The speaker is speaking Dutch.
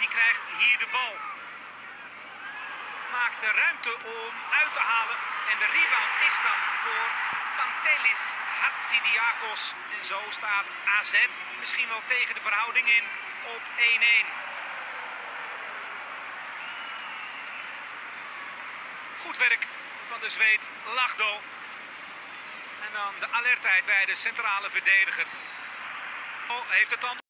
die krijgt hier de bal. Maakt de ruimte om uit te halen. En de rebound is dan voor Pantelis Hatzidiakos. En zo staat AZ misschien wel tegen de verhouding in op 1-1. Goed werk van de Zweed Lachdo. En dan de alertheid bij de centrale verdediger. Heeft het dan